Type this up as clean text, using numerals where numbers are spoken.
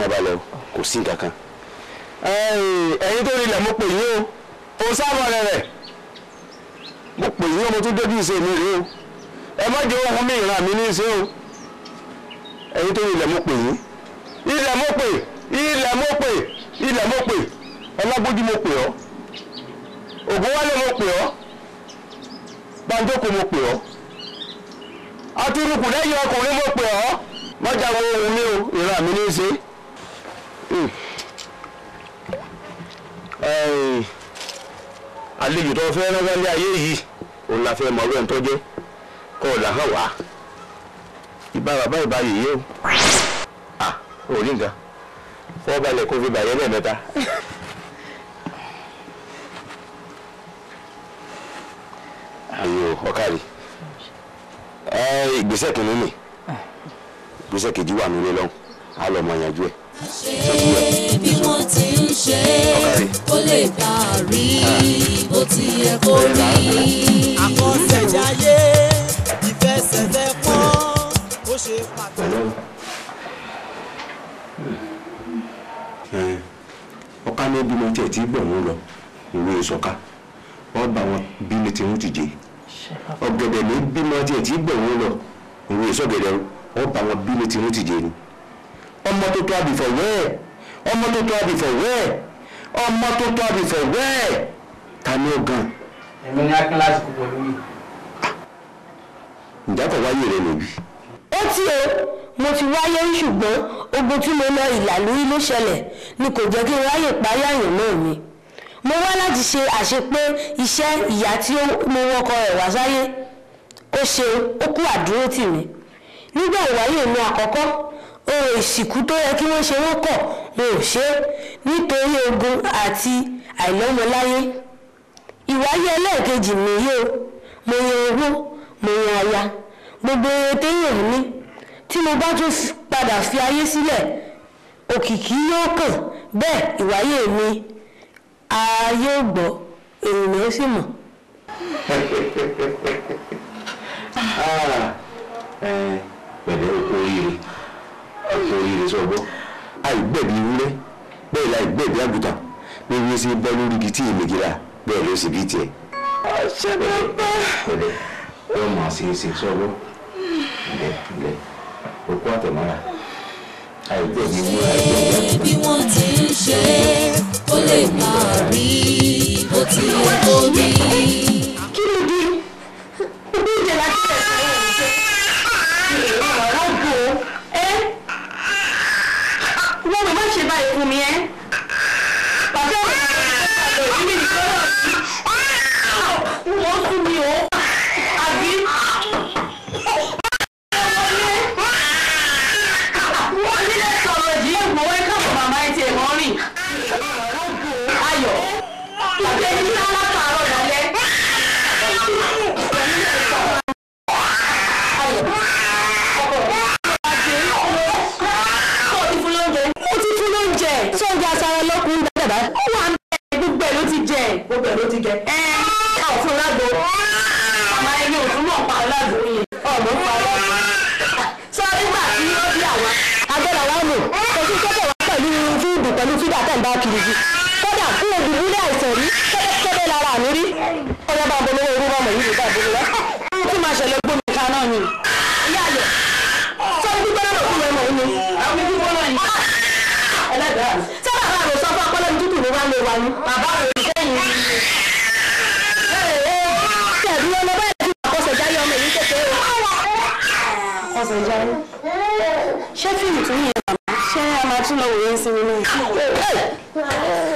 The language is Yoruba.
fọkàn balẹ̀ o kò sí nǹkan kan. ẹ̀yin tó nílẹ̀ mo pè yín o sábà rẹ̀ mo pè yín o mo tún débi ìṣe mi rèé o ẹ má jẹ́ ohun mi ìran mi ní ìṣe o ẹ̀yin tó nílẹ̀ mo pè yín ilẹ̀ mo pè ilẹ̀ mo pè ilẹ̀ mo pè ọlágbójú mo pè ọ́ ògúnwálé mo pè ọ́ banjoko mo pè ọ́ atúrukù lẹ́yìn ọkùnrin mo pè ọ́ mọ́jà wo ohun mi o ìran mi ní ìṣe. àlejò tó fẹ́ rán wálé ayé yìí òun la fẹ́ mọ ọ̀rọ̀ ẹ̀ ń tọ́jẹ́ kọ́ ọ̀la hàn wá ìbá bàbá ìbá yìí o ò rí nǹkan fọ́ balẹ̀ kó fi bàyẹ́ lẹ́ẹ̀mẹ́ta. ayo ọ̀kàrí ìgbésẹ̀ kìíní ni ìgbésẹ̀ kejì wà nílé lọ́hùn á lọ mọ ìyànjú ẹ̀. ṣé bí wọ́n ti ń ṣe ó lè bá a rí bó ti yẹ kó rí. Àkọsẹ̀jayé ìfẹsẹ̀fẹ́ pọ́n ó ṣe pàtàkì. ọ̀ká ní bímọ tí ẹ̀ tí gbọ̀ wọ́n lọ ìwé ìsọ̀ká wọ́n bá wọn bí ní tiwọn ti jẹ ọ̀gẹ̀dẹ̀ ní bímọ tí ẹ̀ tí gbọ̀ wọ́n lọ ìwé ìsọ̀gẹ̀dẹ̀ wọ́n bá wọn bí ní tiwọn ti jẹ ni. ọmọ tó tó àbìfọ̀ wẹ́ẹ̀ ọmọ tó tó àbìfọ̀ wẹ́ẹ̀ ọmọ tó tó àbìfọ̀ wẹ́ẹ̀ ta ni ó gan. èmi ní akínláàsì púpọ̀ lórí. ǹjẹ́ kò wáyé rẹ lòbí. ó tí o mo ti wáyé ṣùgbọ́n ogun tí mo lọ ìlàlórí ló ṣẹlẹ̀ ni kò jẹ́ kí n ráyè parí àyàn náà mi. mo wá láti ṣe àṣepé iṣẹ́ ìyá tí mo wọkọ rẹ̀ wá sáyé ó ṣe ó kú àdúró tì mí. nígbà ìwáyé mi àkọ́kọ́ ohun ìsìnkú tó yẹ kí wọ́n ṣe wọ́n kọ̀ wọn ò ṣe é nítorí ogun àti àìlọ́mọláyé. ìwáyé ẹlẹ́ẹ̀kejì mi yé o mo yan owó mo yan aya gbogbo eré téèyàn ní tí mo bá tún padà fi ayé sílẹ̀ òkìkí yóò kàn bẹ́ẹ̀ ìwáyé mi ayé ò gbọ́ ènìyàn sì mọ̀. pẹ̀lẹ́ oko oríire sọ̀gbọ́ àìgbẹ̀bí ewúrẹ́ bẹ́ẹ̀ la ìgbẹ̀bí àgùntàn bí wọ́n ṣe bọ́ lórí igi tí ìmìgìlá bẹ́ẹ̀ ló sì bí tiẹ̀. ọ̀sẹ̀ bàbá pẹ̀lẹ́ yóò máa ṣe é ṣe sọ̀gbọ́ ilẹ̀ òkú àtẹ̀mọ́ra àìgbẹ̀bí ewúrẹ́ àìgbẹ̀bí àgùntàn. bí wọ́n ti ń ṣe ó lè máa rí bó ti yẹ kó rí. kí ló dé ojú ìjẹ láti tẹ̀sán ọ̀rọ̀ bò ó wọ́n má ṣe báyìí fún mi pàṣẹ ọ̀rọ̀ ìbí mi kọ́ wọ́n fún mi o àbí wọ́n nílẹ̀ sọ̀rọ̀ yìí ẹ̀gbọ́n wọ́n kàn fún màmá ẹ̀ tiẹ̀ wọ́n rìn ayọ̀ ìjẹ́ ní alákàárọ̀ lálẹ́. sọ́jà sara lọ́kùnrin dàda ó wà ń bẹ gbogbo ẹ̀ ló ti jẹ gbogbo ẹ̀ ló ti jẹ ká ò fún lágbo ọmọ ẹni ò túnbọ̀ pa lágbo yẹn ọmọ ń pa lágbo sọ nígbà tí ó bí àwa agbẹ́rẹ́ wa mọ̀ ojú tó bẹ̀ wá pẹ̀lú fíìdù pẹ̀lú fídà tẹ̀ ń bá kiri jù kódà fún òdùdúlé àìsàn rí kébé lára mi rí ọmọ bá bolówó irú ọmọ yìí nígbà bolówó kí máa ṣẹlẹ̀ gbómi ká náà ni ìyá àyẹ̀ sọ gbígbóná lòkú rẹ̀ mọ̀ ní àwọn gbígbóná yìí ẹlẹ́dàá sábà bá rò sọ fún ọpọlọ tútù ló wá lè wà ní bàbá rẹ̀ sẹ́yìn ní tẹ̀bí ọmọ báyìí tí Àkọsẹ̀jayé ọmọ èyí kékeré Àkọsẹ̀jayé ṣé fíìmù tún yẹn màmá ṣé a máa tún lọ wòye sí mi náà.